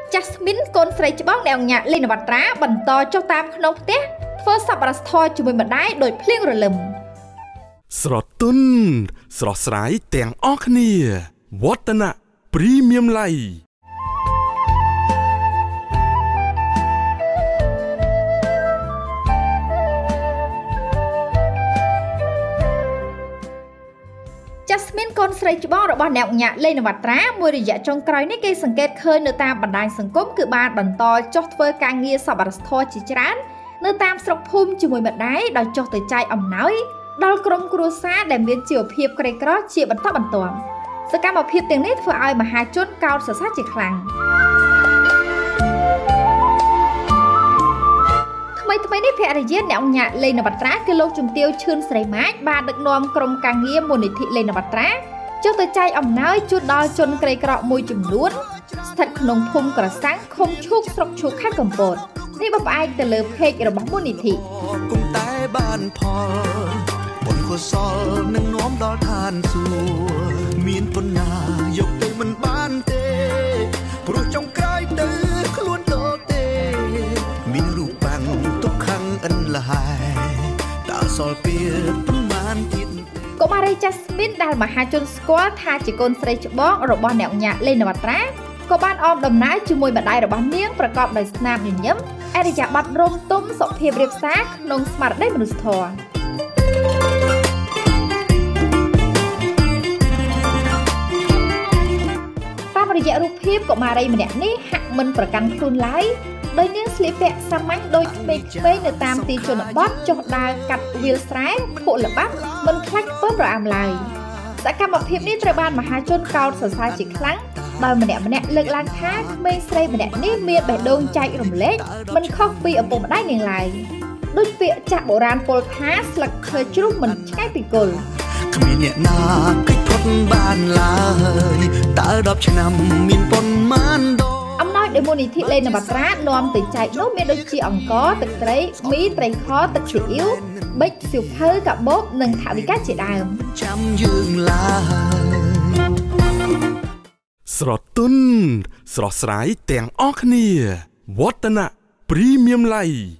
Jasmine កូនស្រីច្បងអ្នកញ៉ាលេងនវត្រាបន្តចុះតាមក្នុងផ្ទះធ្វើសប្បុរសធម៌ជាមួយម្ដាយដោយភ្លៀងរលឹមស្រទន់ស្រស់ស្រាយទាំងអស់គ្នាវឌ្ឍនៈ Premium Light Jasmine កូនស្រីច្បងរបស់អ្នកញ៉ាលេងនវត្រាមួយរយៈចុងក្រោយនេះគេសង្កេតឃើញនៅតាមបណ្ដាញសង្គមគឺបានបន្តចុះធ្វើការងារសប្បុរសធម៌ជាច្រើននៅតាមស្រុកភូមិជាមួយម្ដាយដោយចុះទៅចែកអំណោយដល់ក្រុមគ្រួសារដែលមានជីវភាពក្រីក្រជាបន្តបន្ទាប់សកម្មភាពទាំងនេះធ្វើឲ្យមហាជនកោតសរសើរជាខ្លាំងថ្មីនេះភរិយាអ្នកញ៉ាលេងនវត្រាគឺលោកជំទាវឈឿនស្រីម៉ាចបានដឹកនាំក្រុមការងារមូលនិធិលេងនវត្រាចុះទៅចែកអំណោយជូនដល់ជនក្រីក្រមួយចំនួនស្ថិតក្នុងភូមិក្រសាំងឃុំឈូកស្រុកឈូកខេត្តកំពតនេះបផ្អែកទៅលើเพจរបស់មូលនិធិគុំតែបានផលបុណ្យកុសលនឹងនាំដល់ឋានសួគ៌មានពុណាយកទៅមិនបានទេព្រោះចុងក្រោយទៅខ្លួនតទេមានរូបបាំងទុកខាងអិនលហើយតើសល់ពីប្រមាណទៀតកុមារី Jasmine ដែលមហាជនស្គាល់ថាជាកូនស្រីច្បងរបស់អ្នកញ៉ាលេងនវត្រាក៏បានអមដំណើរជាមួយម្ដាយរបស់នាងប្រកបដោយស្នាមញញឹមអរិយាប័ត្ររំទុំសុភាពរាបសារក្នុងស្មារតីមនុស្សធម៌តាមរយៈរូបភាពកុមារីម្នាក់នេះហាក់មិនប្រកាន់ខ្លួនឡើយដោយនាងស្លៀកពាក់សាមញ្ញដូចក្មេងៗនៅតាមទីជនបទចុះដើរកាត់វាលស្រែភក់ល្បាប់មិនខ្លាចខ្ពើមរអាំឡើយសកម្មភាពនេះត្រូវបានមហាជនកោតសរសើរជាខ្លាំងដោយម្នាក់លើកឡើងថាក្មេងស្រីម្នាក់នេះមានបេះដូងចែករំលែកមិនខុសពីឪពុកម្ដាយនាងឡើយដូចពាក្យចាស់បុរាណពោលថាស្លឹកឈើជ្រុះមិនឆ្ងាយពីគល់គ្មានអ្នកណាគេផុតបានឡើយតើ10ឆ្នាំមានប៉ុន្មានដងអំណោយដែលមូលនិធិលេងនវត្រានាំទៅចែកនោះមានដូចជាអង្ករទឹកត្រីមីត្រីខទឹកស៊ីអ៊ីវប៊ិចសៀវភៅកាបូបនិងថវិកាជាដើមចាំយើងឡើយស្រទន់ស្រស់ស្រាយទាំងអស់គ្នាវឌ្ឍនៈ Premium Light